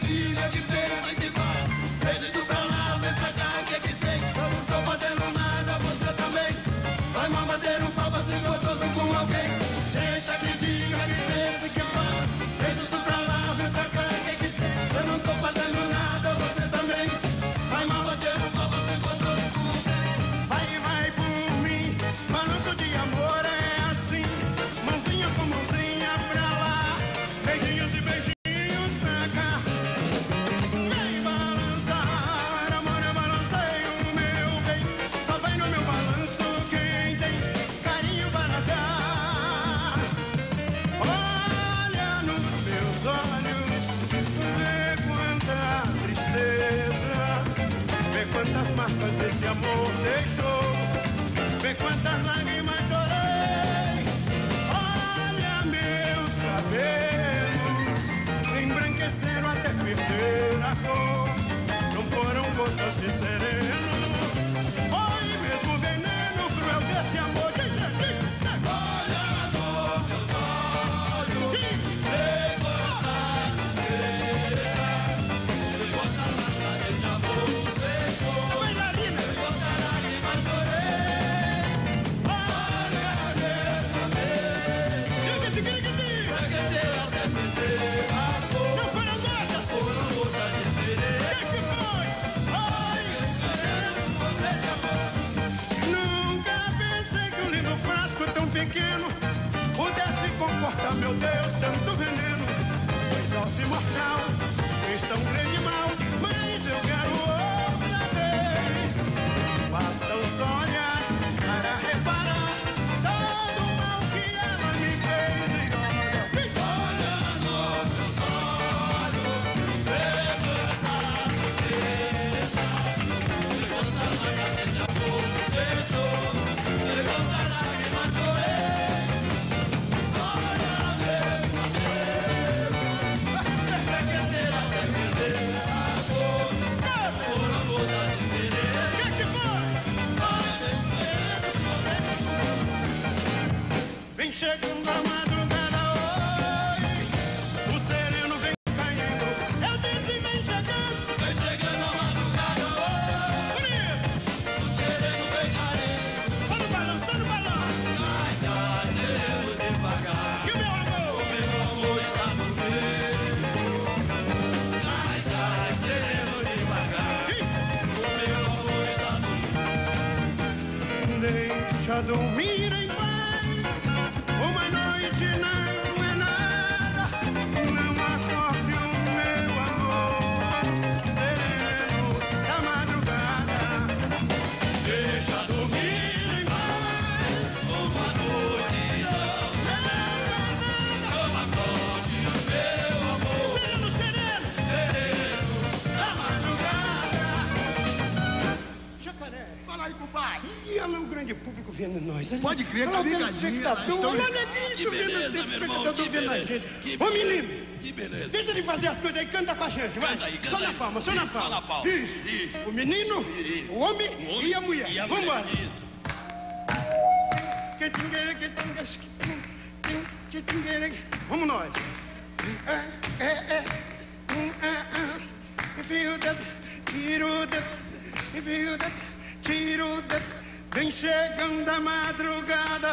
diga, que pensa, que faz. Deixa isso pra lá, vem pra cá, o que que tem? Eu não tô fazendo nada, você também. Vai mal bater um papo assim gostoso com alguém. Deixa que diga, que pensa, que faz. Deixa isso pra lá, vem pra cá, o que que tem? Eu não tô fazendo nada, você também. Vai mal bater um papo assim gostoso com alguém. Vai por mim, balanço de amor é assim. Mãozinha com mãozinha pra lá, beijinhos e beijinhos pra cá. Vem balançar, amor, eu balanceio, meu bem. Só vai no meu balanço quem tem carinho para dar. Olha nos meus olhos, vê quanta tristeza, vê quantas marcas esse amor deixou, vê quantas lágrimas chorei. Olha meus cabelos, embranqueceram até perder a cor. Não foram gotas de sereno, foi mesmo veneno cruel desse amor. Olha nos meus olhos, vê quanta tristeza, vê quantas marcas esse amor deixou, vê quantas lágrimas chorei. Olha meus cabelos, embranqueceram até perder a cor. Não foram gotas! Foram gotas de sereno. Que foi? Ai! Nunca pensei que um lindo frasco tão pequeno pudesse comportar, meu Deus, tanto veneno. Foi dose mortal, fez tão grande mal, mas eu quero outra vez. Basta o só olhar para reparar todo o mal que ela me fez. E olha, Olha nos meus olhos, vê quanta tristeza, vê quantas marcas esse amor deixou, vê quantas lágrimas chorei. Olha meus cabelos, embranqueceram até perder a cor. Foram gotas de sereno. que foi? Vem chegando a madrugada, oi, o sereno vem caindo. Eu disse vem chegando, Vem chegando a madrugada, bonito. o sereno vem caindo. Só no balão, só no balão. Cai, cai, sereno devagar. E o meu amor? Meu amor está dormindo. Cai, cai, sereno devagar. Meu amor está dormindo. Deixa dormir em paz. Uma noite não é nada. Não acorde o meu amor, sereno da madrugada. Deixa dormir em paz. Uma noite não é nada. Não acorde o meu amor. Sereno, sereno. Sereno da madrugada. Jacaré. Fala aí, compadre. E olha o grande público vendo nós. Olha, Pode crer, olha tá o ligadinho, telespectador. tá Olha o Que negrito vendo beleza, o meu irmão, telespectador que vendo a beleza. gente. Que Ô, beleza. menino, Que beleza. deixa de fazer as coisas aí, canta com a gente, vai. Canta aí, canta Só na aí. palma, só na Isso, só palma. na palma. Isso. Isso. O menino, Isso. o homem e a mulher. E a Vambora. mulher. Isso. Vamos nós. Enfio o dedo, tiro o dedo, enfio o dedo, tiro o dedo. Vem chegando a madrugada,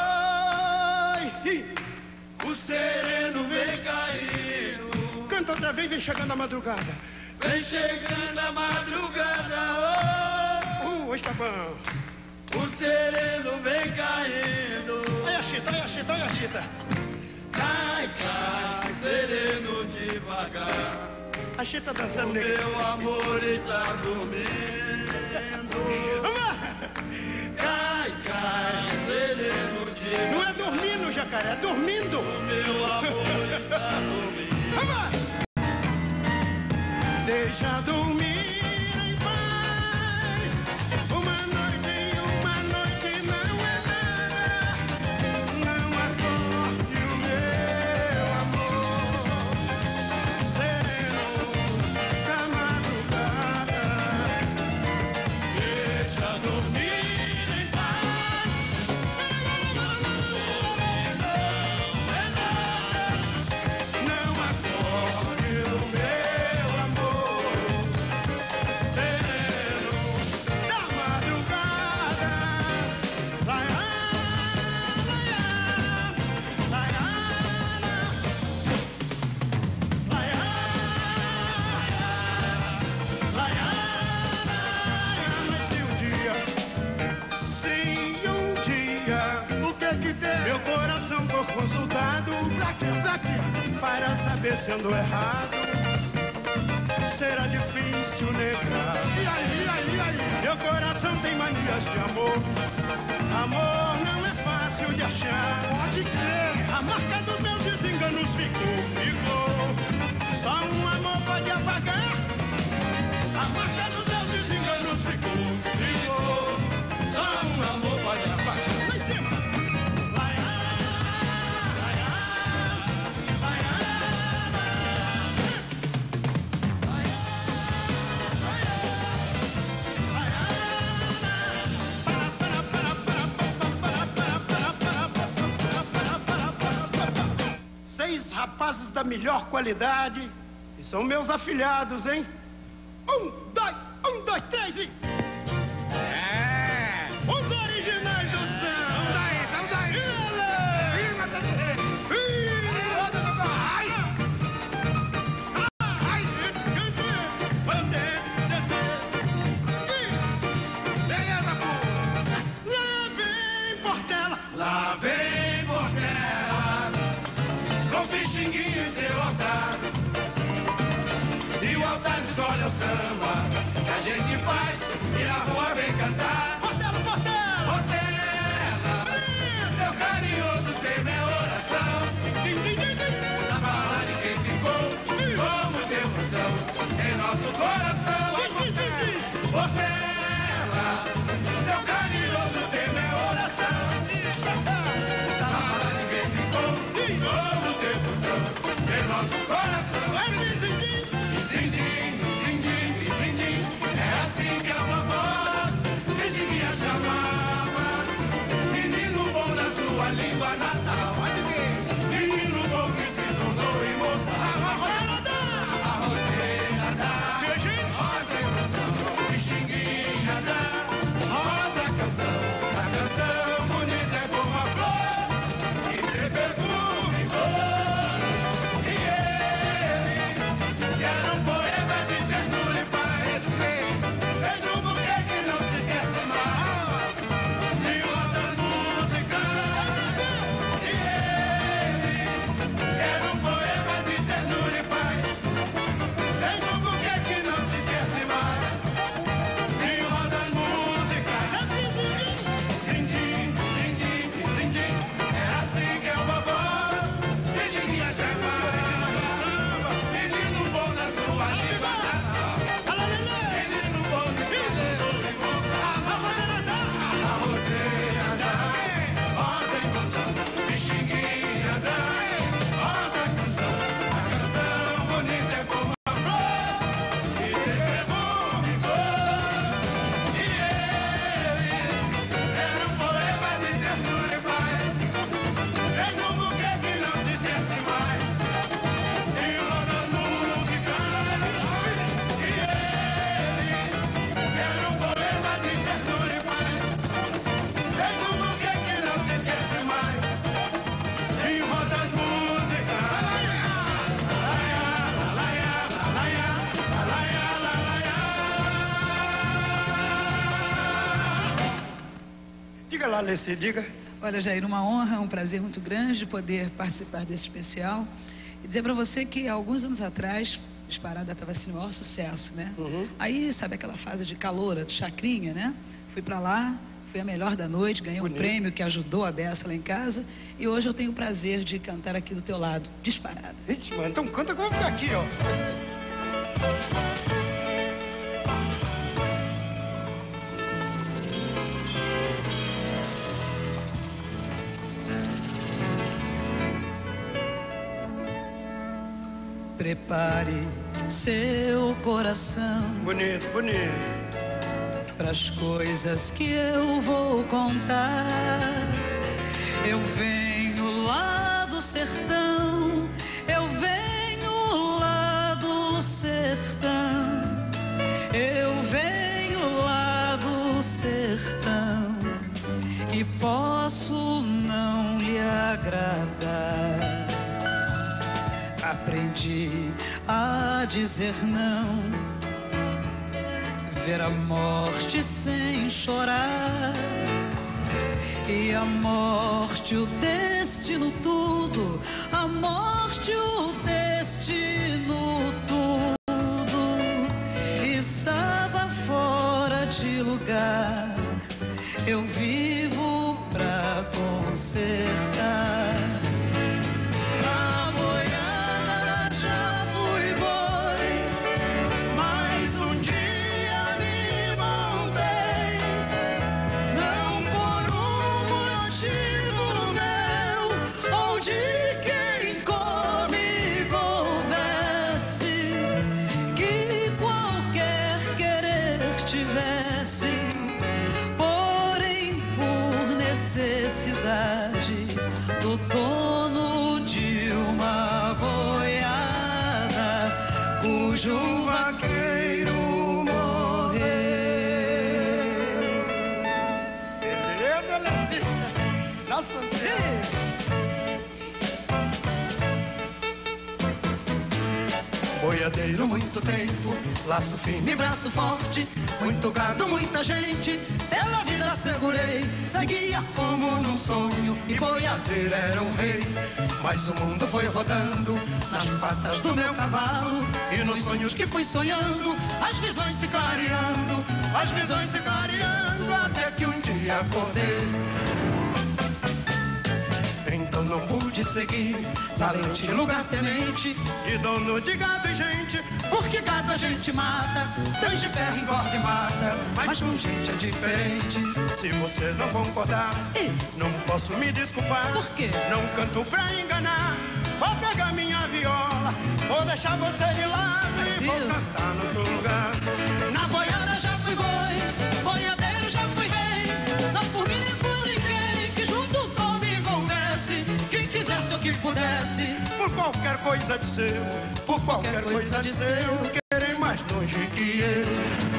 oi. O sereno vem caindo. Canta outra vez, vem chegando a madrugada. Vem chegando a madrugada. Hoje tá bom. O sereno vem caindo. Olha a chita, olha a chita, olha a chita. Cai, cai, sereno devagar. A chita dançando, O nega. meu amor está dormindo. Cai, cai, sereno devagar. Não é dormindo, jacaré, é dormindo. O meu amor está dormindo. Vamos! Deixa dormir em paz. Uma noite não é nada. Não acorde o meu amor, sereno da madrugada. Deixa dormir em paz. Não acorde o meu sendo errado, será difícil negar. E aí, meu coração tem manias de amor. Amor não é fácil de achar. Pode crer. A marca dos meus desenganos ficou. Só um amor pode apagar. A marca dos meus desenganos ficou. Só um amor pode apagar. Lá em cima. Rapazes da melhor qualidade, e são meus afilhados, hein? 1, 2, 3 e... É! Os originais do samba! Estamos aí! Firma, tá de rei! Beleza, pô! Lá vem Portela! Lá vem Portela! Com Pixinguinha em seu altar. E o altar escolhe o samba que a gente faz e na rua vem cantar. Portela, Portela! Portela! Seu carinhoso tema é oração. Na bala de quem ficou com muita emoção em nosso coração. Portela! Seu carinhoso tema é oração. Na bala de quem ficou com muita emoção em nosso coração. Zindim, zindim, zindim, é assim que a vovó Virginia chamava. Menino bom da sua língua natal. Menino bom que se tornou imortal. A roseira dá, rosa e Pixinguinha dá, rosa canção. A canção bonita é como a flor que tem perfume e cor. E ele era um poema de ternura e paz. Fez um buquê que não se esquece mais. E outras músicas. E ele era um poema de ternura e paz. Fez um buquê que não se esquece mais. E outras músicas. Zindim, zindim, zindim. É assim que a vovó Virginia chamava. Menino bom da sua língua natal. Menino bom que se tornou imortal. A roseira dá, rosa encontrando, Pixinguinha dá, rosa canção. A canção bonita é como a flor que tem perfume e cor. E ele era um poema de ternura e paz. Fez um buquê que não se esquece mais. E outras músicas. E ele era um poema de ternura e paz. Fez um buquê que não se esquece mais. E outras músicas. Diga lá, Leci, diga. Olha, Jair, uma honra, um prazer muito grande poder participar desse especial e dizer para você que há alguns anos atrás, Disparada estava assim, o maior sucesso, né? Aí, sabe aquela fase de caloura, de chacrinha, né? Fui para lá, fui a melhor da noite, ganhei um prêmio que ajudou a beça lá em casa e hoje eu tenho o prazer de cantar aqui do teu lado, Disparada. Ixi, mano, então canta que eu vou ficar aqui, ó. Prepare seu coração Bonito, bonito. pras coisas que eu vou contar. Eu venho lá do sertão, eu venho lá do sertão, eu venho lá do sertão e posso não lhe agradar. Aprendi a dizer não, ver a morte sem chorar, e a morte, o destino, tudo, a morte, o destino, vejo um vaqueiro morrer. Beleza, Lecita? Nossa, boiadeiro muito tempo, laço firme, braço forte, muito gado, muita gente, pela vida segurei, seguia como num sonho, e boiadeiro era um rei. Mas o mundo foi rodando nas patas do meu cavalo, e nos sonhos que fui sonhando, as visões se clareando, até que um dia acordei. Então não pude seguir valente lugar-tenente de dono de gado e gente, porque gado a gente mata, cães de ferro engorda e mata, mas com gente é diferente. Se você não concordar, não posso me desculpar. Por quê? Não canto pra enganar. Vou pegar minha viola, vou deixar você de lado e vou cantar no outro lugar. Na boiada já fui boi, boiadeiro já fui rei, não por mim nem por ninguém, que junto comigo houvesse quem quisesse ou que pudesse, por qualquer coisa de seu, por qualquer coisa de seu, querer mais longe que eu.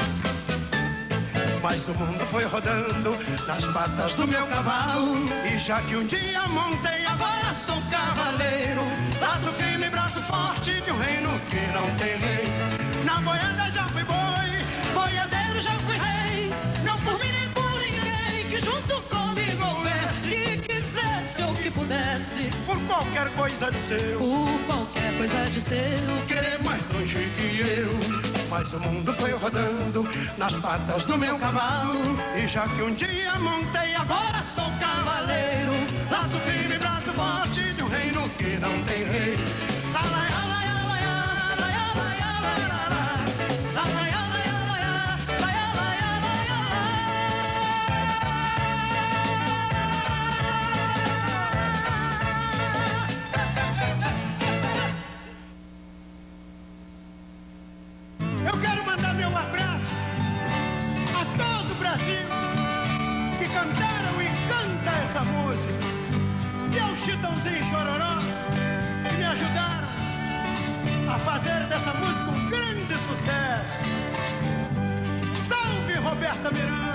Mas o mundo foi rodando nas patas do meu cavalo, e já que um dia montei, agora sou cavaleiro. Braço firme, braço forte de um reino que não tem lei. Na boiada já fui boi, boiadeiro já fui rei, não por mim nem por ninguém, que junto comigo houvesse que quisesse ou que pudesse, por qualquer coisa de seu, por qualquer coisa de seu, querer mais longe que eu. Mas o mundo foi rodando nas patas do meu cavalo, e já que um dia montei, agora sou cavaleiro. Laço firme, braço forte de um reino que não tem rei. Eu quero mandar meu abraço a todo o Brasil que cantaram e canta essa música, e ao Chitãozinho e Chororó que me ajudaram a fazer dessa música um grande sucesso. Salve Roberta Miranda!